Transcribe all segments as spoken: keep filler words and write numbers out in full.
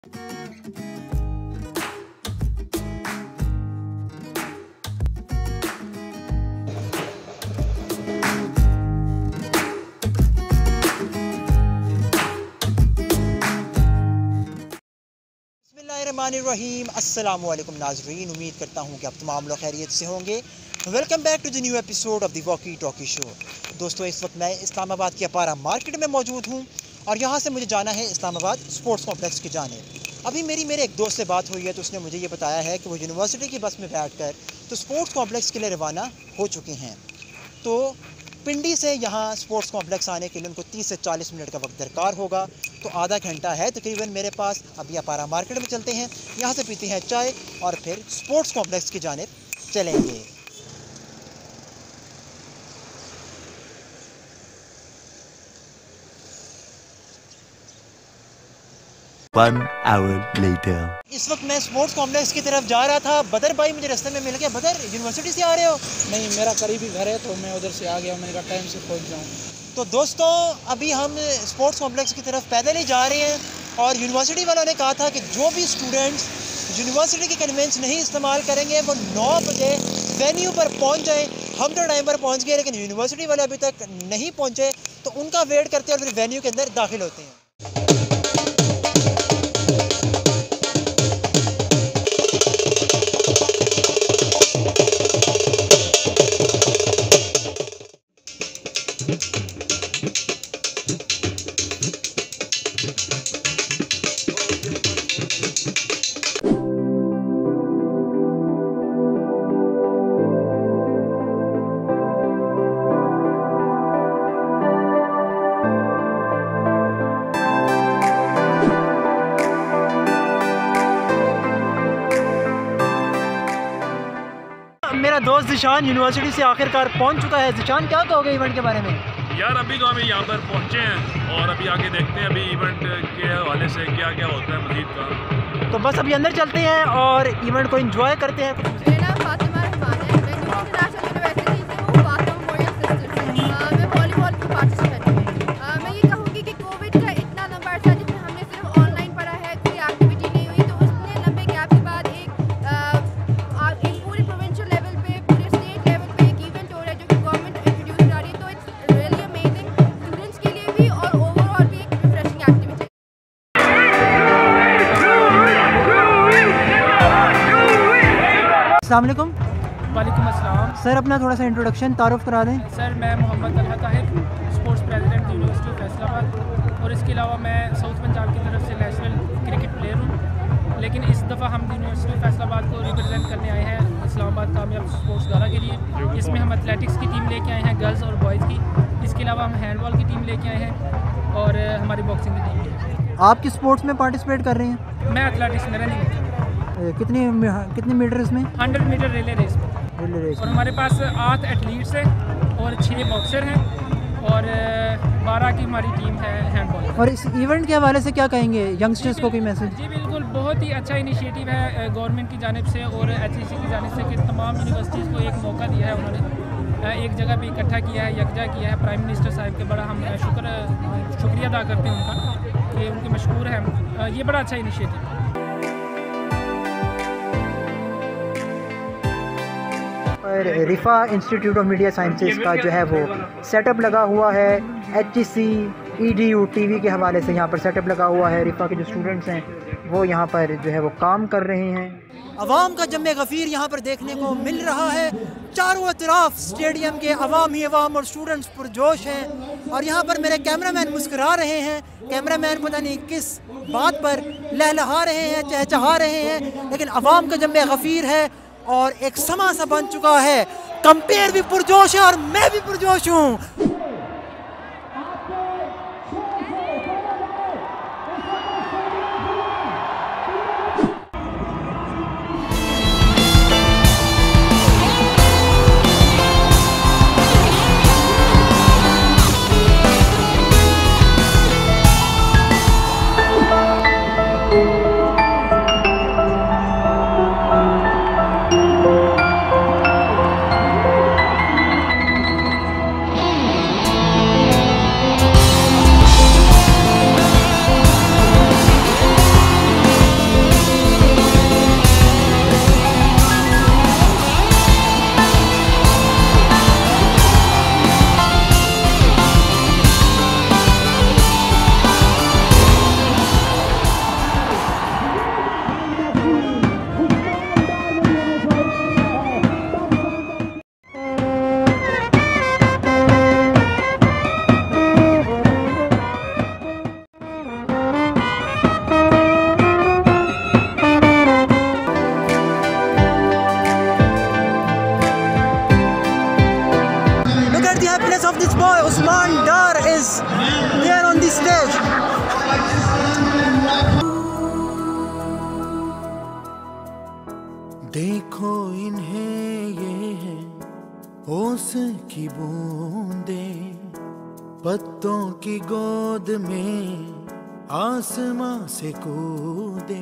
बिस्मिल्लाहिर्रहमानिर्रहीम। अस्सलामुअलैकुम नाज़रीन, उम्मीद करता हूँ कि आप तमाम लोग खैरियत से होंगे। Welcome back to the new episode of the walkie talkie show. दोस्तों, इस वक्त मैं इस्लामाबाद की अपारा मार्केट में मौजूद हूँ और यहाँ से मुझे जाना है इस्लामाबाद स्पोर्ट्स कॉम्प्लेक्स की जानिब। अभी मेरी मेरे एक दोस्त से बात हुई है तो उसने मुझे ये बताया है कि वो यूनिवर्सिटी की बस में बैठ कर तो स्पोर्ट्स कॉम्प्लेक्स के लिए रवाना हो चुके हैं। तो पिंडी से यहाँ स्पोर्ट्स कॉम्प्लेक्स आने के लिए उनको तीस से चालीस मिनट का वक्त दरकार होगा। तो आधा घंटा है तकरीबन मेरे पास। अभी अपारा मार्केट में चलते हैं, यहाँ से पीते हैं चाय और फिर स्पोर्ट्स कॉम्प्लेक्स की जानिब चलेंगे। One hour later. इस वक्त मैं स्पोर्ट्स कॉम्प्लेक्स की तरफ जा रहा था। बदर भाई मुझे रास्ते में मिल गया। बदर, यूनिवर्सिटी से आ रहे हो? नहीं, मेरा करीबी घर है तो मैं उधर से आ गया। मैंने कहा टाइम से पहुंच जाऊं। तो दोस्तों, अभी हम स्पोर्ट्स कॉम्प्लेक्स की तरफ पैदल ही जा रहे हैं और यूनिवर्सिटी वालों ने कहा था कि जो भी स्टूडेंट्स यूनिवर्सिटी की कन्वेंस नहीं इस्तेमाल करेंगे वो नौ बजे वेन्यू पर पहुंच जाएं। हम तो टाइम पर पहुंच गए लेकिन यूनिवर्सिटी वाले अभी तक नहीं पहुंचे, तो उनका वेट करते हैं और फिर वेन्यू के अंदर दाखिल होते हैं। मेरा दोस्त ज़िशान यूनिवर्सिटी से आखिरकार पहुंच चुका है। ज़िशान, क्या कहोगे इवेंट के बारे में? यार, अभी तो हम यहाँ पर पहुँचे हैं और अभी आगे देखते हैं अभी इवेंट के हवाले से क्या क्या होता है मज़ीद का। तो बस अभी अंदर चलते हैं और इवेंट को एंजॉय करते हैं। मेरा नाम फातिमा रहमान है। मैं न्यू इंटरनेशनल यूनिवर्सिटी से हूँ, फातिमा वॉरियर सिस्टर्स से। मैं वॉलीबॉल की पार्टिसिपेंट हूँ। मैं ये कहूँगी कि कोविड का इतना लंबा अर्सा जिसमें हमने सिर्फ ऑनलाइन पढ़ा है, कोई एक्टिविटी नहीं हुई, तो उसने लंबे गैप के बाद एक एक पूरे प्रोविंशियल लेवल पे, पूरे स्टेट लेवल पे एक इवेंट हो रहा है जो कि गवर्नमेंट इंट्रोड्यूस कर रही है। तो इट्स रियली अमेजिंग स्टूडेंट्स के लिए भी और ओवरऑल भी एक रिफ्रेशिंग एक्टिविटी। अस्सलाम वालेकुम। वालेकुम अस्सलाम। सर, अपना थोड़ा सा इंट्रोडक्शन तारुफ करा दें। सर, मैं Mohammad Talha Tahir, sports president university of Faisalabad, और इसके अलावा मैं साउथ पंजाब की तरफ से नेशनल क्रिकेट प्लेयर हूँ। लेकिन इस दफ़ा हम यूनिवर्सिटी ऑफ फैसलाबाद को रिप्रेजेंट करने आए हैं इस्लामाबाद कामयाब स्पोर्ट्स गाला के लिए। इसमें हम एथलेटिक्स की टीम लेके आए हैं, गर्ल्स और बॉयज़ की। इसके अलावा हम हैंडबॉल की टीम लेके आए हैं और हमारी बॉक्सिंग की टीम। आप किस स्पोर्ट्स में पार्टिसिपेट कर रहे हैं? मैं एथलेटिक्स में रनिंग, कितनी कितने मीटर इसमें? हंड्रेड मीटर रिले रेस में। रिले रेस और हमारे पास आठ एथलीट्स हैं और छः बॉक्सर हैं और बारह की हमारी टीम है हैंडबॉल। और इस इवेंट के हवाले से क्या कहेंगे यंगस्टर्स को, कोई मैसेज? जी बिल्कुल, बहुत ही अच्छा इनिशिएटिव है गवर्नमेंट की जानिब से और एच ई सी की जानिब से कि तमाम यूनिवर्सिटीज़ को एक मौका दिया है। उन्होंने एक जगह पे इकट्ठा किया है, यकजा किया है। प्राइम मिनिस्टर साहब के बड़ा हम शुक्र शुक्रिया अदा करते हैं उनका कि उनके मशहूर हैं। ये बड़ा अच्छा इनिशिएटिव है। Rifah institute of media sciences का जो है वो सेटअप लगा हुआ है। H E C E D U T V के हवाले से यहाँ पर सेटअप लगा हुआ है। रिफा के जो स्टूडेंट्स हैं वो यहाँ पर जो है वो काम कर रहे हैं। अवाम का जम्मे गफ़ीर यहाँ पर देखने को मिल रहा है। चारों तरफ स्टेडियम के अवाम ही अवाम और स्टूडेंट्स पुरजोश हैं और यहाँ पर मेरे कैमरामैन मुस्कुरा रहे हैं। कैमरामैन पता नहीं किस बात पर लहलहा रहे हैं, चहचहा रहे हैं, लेकिन अवाम का जम्मे गफ़ीर है और एक समा सा बन चुका है। कंपेयर भी पुरजोश है और मैं भी पुरजोश हूँ। की बूंदें पत्तों की गोद में आसमां से कूदे।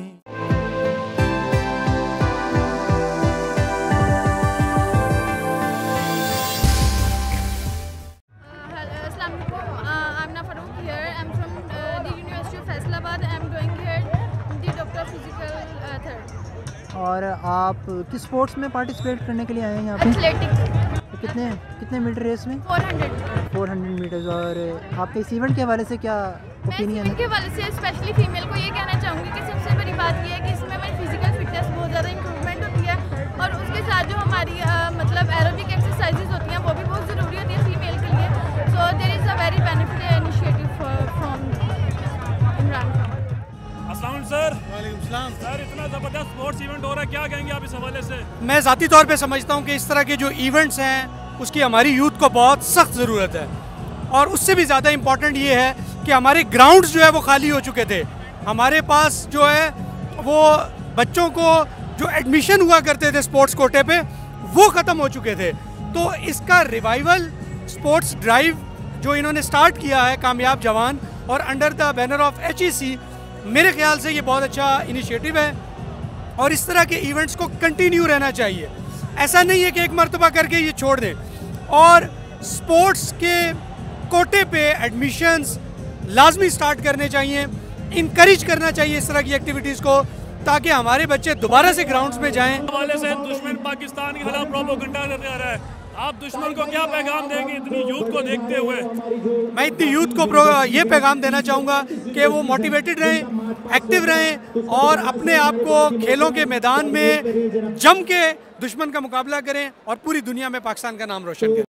Amna Farooq here. I'm from uh, the University of Faisalabad. I'm going here the Doctor of Physical uh, third. और आप किस स्पोर्ट्स में पार्टिसिपेट करने के लिए आए हैं यहाँ पे? Athletics. तो कितने कितने मीटर रेस में? four hundred. four hundred meters. और आपके इस इवेंट के हवाले से क्या मैं ओपिनियन इस है? के हवाले से स्पेशली फीमेल को ये कहना चाहूँगी कि सबसे बड़ी बात ये है कि इसमें हमारी फिजिकल फिटनेस बहुत ज़्यादा इंप्रूवमेंट होती है और उसके साथ जो हमारी uh, मतलब एरोबिक एक्सरसाइजेज होती हैं वो भी बहुत ज़रूरी होती है फीमेल के लिए। So there is a very benefit initiative from Imran Khan. अस्सलाम सर। वालेकुम सलाम सर। इतना ज़बरदस्त स्पोर्ट्स इवेंट हो रहा है, क्या कहेंगे आप इस हवाले से? मैं ज़ाती तौर पे समझता हूँ कि इस तरह के जो इवेंट्स हैं उसकी हमारी यूथ को बहुत सख्त ज़रूरत है और उससे भी ज़्यादा इम्पॉर्टेंट ये है कि हमारे ग्राउंड्स जो है वो खाली हो चुके थे। हमारे पास जो है वो बच्चों को जो एडमिशन हुआ करते थे स्पोर्ट्स कोटे पे वो ख़त्म हो चुके थे। तो इसका रिवाइवल स्पोर्ट्स ड्राइव जो इन्होंने स्टार्ट किया है कामयाब जवान और under the banner of H E C, मेरे ख्याल से ये बहुत अच्छा इनिशिएटिव है और इस तरह के इवेंट्स को कंटिन्यू रहना चाहिए। ऐसा नहीं है कि एक मरतबा करके ये छोड़ दें और स्पोर्ट्स के कोटे पे एडमिशन्स लाजमी स्टार्ट करने चाहिए, इनकरेज करना चाहिए इस तरह की एक्टिविटीज़ को ताकि हमारे बच्चे दोबारा से ग्राउंड्स में जाएं। हवाले से दुश्मन पाकिस्तान के खिलाफ प्रोपेगेंडा करते आ रहा है, आप दुश्मन को क्या पैगाम देंगे इतनी यूथ को देखते हुए? मैं इतनी यूथ को ये पैगाम देना चाहूँगा कि वो मोटिवेटेड रहें, एक्टिव रहें और अपने आप को खेलों के मैदान में जम के दुश्मन का मुकाबला करें और पूरी दुनिया में पाकिस्तान का नाम रोशन करें।